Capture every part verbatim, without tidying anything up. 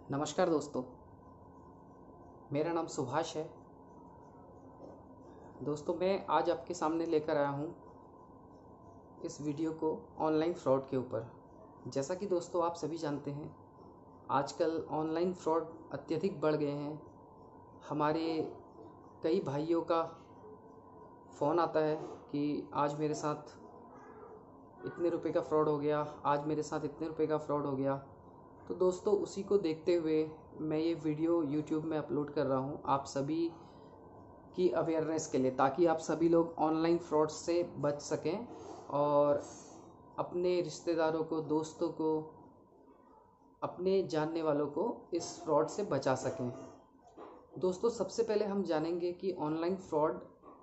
नमस्कार दोस्तों, मेरा नाम सुभाष है। दोस्तों, मैं आज आपके सामने लेकर आया हूँ इस वीडियो को ऑनलाइन फ्रॉड के ऊपर। जैसा कि दोस्तों आप सभी जानते हैं, आजकल ऑनलाइन फ्रॉड अत्यधिक बढ़ गए हैं। हमारे कई भाइयों का फ़ोन आता है कि आज मेरे साथ इतने रुपए का फ्रॉड हो गया, आज मेरे साथ इतने रुपए का फ्रॉड हो गया। तो दोस्तों, उसी को देखते हुए मैं ये वीडियो यूट्यूब में अपलोड कर रहा हूँ आप सभी की अवेयरनेस के लिए, ताकि आप सभी लोग ऑनलाइन फ्रॉड से बच सकें और अपने रिश्तेदारों को, दोस्तों को, अपने जानने वालों को इस फ्रॉड से बचा सकें। दोस्तों, सबसे पहले हम जानेंगे कि ऑनलाइन फ्रॉड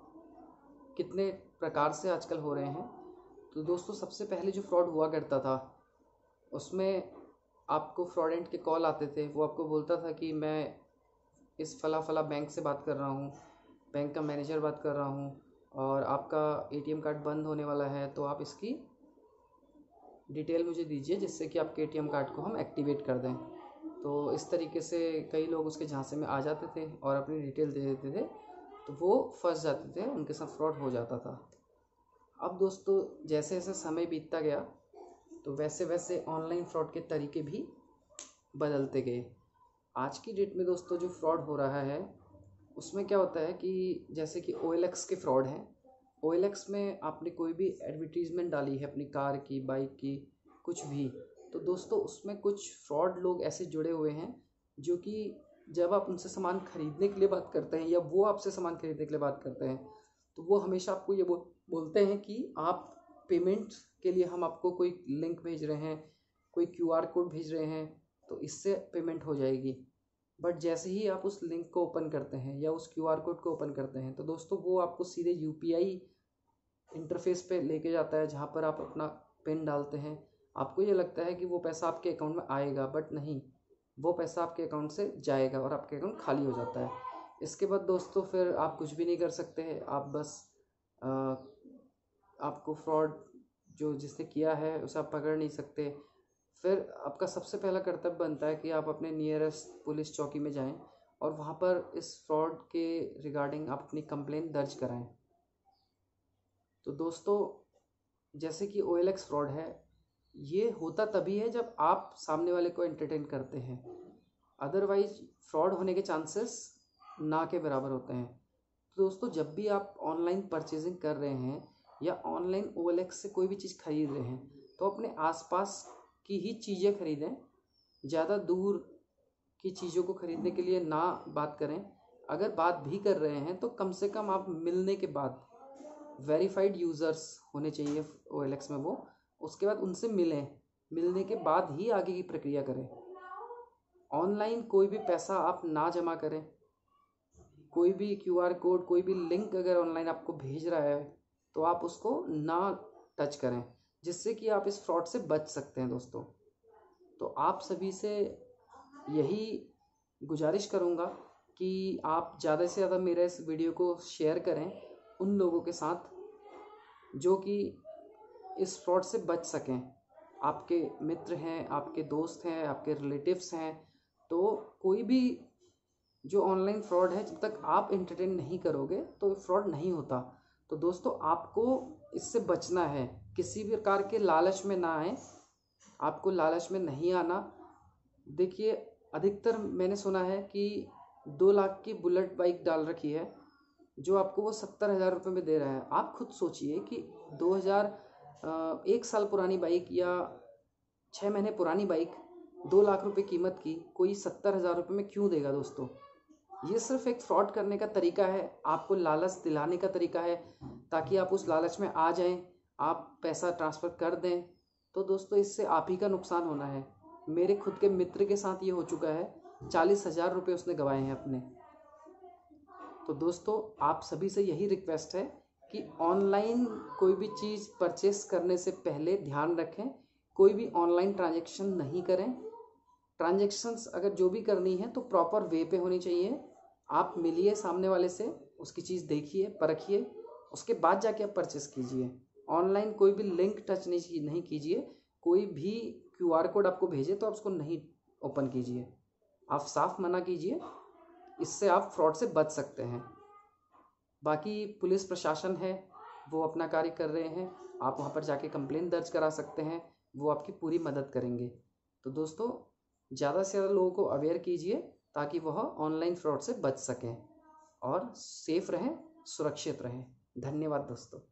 कितने प्रकार से आजकल हो रहे हैं। तो दोस्तों, सबसे पहले जो फ्रॉड हुआ करता था उसमें आपको फ्रॉडेंट के कॉल आते थे। वो आपको बोलता था कि मैं इस फला फला बैंक से बात कर रहा हूँ, बैंक का मैनेजर बात कर रहा हूँ और आपका एटीएम कार्ड बंद होने वाला है, तो आप इसकी डिटेल मुझे दीजिए जिससे कि आपके एटीएम कार्ड को हम एक्टिवेट कर दें। तो इस तरीके से कई लोग उसके झांसे में आ जाते थे और अपनी डिटेल दे देते थे, तो वो फंस जाते थे, उनके साथ फ्रॉड हो जाता था। अब दोस्तों, जैसे जैसे समय बीतता गया तो वैसे वैसे ऑनलाइन फ्रॉड के तरीके भी बदलते गए। आज की डेट में दोस्तों जो फ्रॉड हो रहा है उसमें क्या होता है कि जैसे कि ओ एल एक्स के फ्रॉड हैं। ओ एल एक्स में आपने कोई भी एडवर्टीज़मेंट डाली है अपनी कार की, बाइक की, कुछ भी, तो दोस्तों उसमें कुछ फ्रॉड लोग ऐसे जुड़े हुए हैं जो कि जब आप उनसे सामान खरीदने के लिए बात करते हैं या वो आपसे सामान खरीदने के लिए बात करते हैं, तो वो हमेशा आपको ये बोल बोलते हैं कि आप पेमेंट के लिए हम आपको कोई लिंक भेज रहे हैं, कोई क्यू आर कोड भेज रहे हैं, तो इससे पेमेंट हो जाएगी। बट जैसे ही आप उस लिंक को ओपन करते हैं या उस क्यू आर कोड को ओपन करते हैं, तो दोस्तों वो आपको सीधे यू पी आई इंटरफेस पे लेके जाता है, जहाँ पर आप अपना पिन डालते हैं। आपको ये लगता है कि वो पैसा आपके अकाउंट में आएगा, बट नहीं, वो पैसा आपके अकाउंट से जाएगा और आपके अकाउंट खाली हो जाता है। इसके बाद दोस्तों फिर आप कुछ भी नहीं कर सकते हैं। आप बस आ, आपको फ्रॉड जो जिसने किया है उसे आप पकड़ नहीं सकते। फिर आपका सबसे पहला कर्तव्य बनता है कि आप अपने नियरेस्ट पुलिस चौकी में जाएं और वहाँ पर इस फ्रॉड के रिगार्डिंग आप अपनी कंप्लेंट दर्ज कराएं। तो दोस्तों, जैसे कि ओ एल एक्स फ्रॉड है, ये होता तभी है जब आप सामने वाले को एंटरटेन करते हैं, अदरवाइज फ्रॉड होने के चांसेस ना के बराबर होते हैं। तो दोस्तों, जब भी आप ऑनलाइन परचेजिंग कर रहे हैं या ऑनलाइन ओ एल एक्स से कोई भी चीज़ खरीद रहे हैं, तो अपने आसपास की ही चीज़ें खरीदें। ज़्यादा दूर की चीज़ों को खरीदने के लिए ना बात करें। अगर बात भी कर रहे हैं तो कम से कम आप मिलने के बाद, वेरीफाइड यूज़र्स होने चाहिए ओ एल एक्स में वो, उसके बाद उनसे मिलें, मिलने के बाद ही आगे की प्रक्रिया करें। ऑनलाइन कोई भी पैसा आप ना जमा करें। कोई भी क्यू आर कोड, कोई भी लिंक अगर ऑनलाइन आपको भेज रहा है तो आप उसको ना टच करें, जिससे कि आप इस फ्रॉड से बच सकते हैं दोस्तों। तो आप सभी से यही गुजारिश करूँगा कि आप ज़्यादा से ज़्यादा मेरे इस वीडियो को शेयर करें उन लोगों के साथ जो कि इस फ्रॉड से बच सकें। आपके मित्र हैं, आपके दोस्त हैं, आपके रिलेटिव्स हैं, तो कोई भी जो ऑनलाइन फ्रॉड है, जब तक आप एंटरटेन नहीं करोगे तो फ्रॉड नहीं होता। तो दोस्तों, आपको इससे बचना है, किसी भी प्रकार के लालच में ना आए, आपको लालच में नहीं आना। देखिए, अधिकतर मैंने सुना है कि दो लाख की बुलेट बाइक डाल रखी है जो आपको वो सत्तर हज़ार रुपये में दे रहा है। आप खुद सोचिए कि दो हज़ार एक साल पुरानी बाइक या छः महीने पुरानी बाइक दो लाख रुपए कीमत की कोई सत्तर हज़ार रुपये में क्यों देगा दोस्तों। ये सिर्फ एक फ्रॉड करने का तरीका है, आपको लालच दिलाने का तरीका है, ताकि आप उस लालच में आ जाएं, आप पैसा ट्रांसफ़र कर दें। तो दोस्तों, इससे आप ही का नुकसान होना है। मेरे खुद के मित्र के साथ ये हो चुका है, चालीस हज़ार रुपये उसने गंवाए हैं अपने। तो दोस्तों, आप सभी से यही रिक्वेस्ट है कि ऑनलाइन कोई भी चीज़ परचेस करने से पहले ध्यान रखें, कोई भी ऑनलाइन ट्रांजैक्शन नहीं करें। ट्रांजैक्शंस अगर जो भी करनी है तो प्रॉपर वे पे होनी चाहिए। आप मिलिए सामने वाले से, उसकी चीज़ देखिए, परखिए, उसके बाद जाके आप परचेस कीजिए। ऑनलाइन कोई भी लिंक टच नहीं नहीं कीजिए। कोई भी क्यू आर कोड आपको भेजे तो आप उसको नहीं ओपन कीजिए। आप साफ मना कीजिए, इससे आप फ्रॉड से बच सकते हैं। बाकी पुलिस प्रशासन है, वो अपना कार्य कर रहे हैं, आप वहाँ पर जाके कंप्लेंट दर्ज करा सकते हैं, वो आपकी पूरी मदद करेंगे। तो दोस्तों, ज़्यादा से ज़्यादा लोगों को अवेयर कीजिए ताकि वह ऑनलाइन फ्रॉड से बच सकें और सेफ रहें, सुरक्षित रहें। धन्यवाद दोस्तों।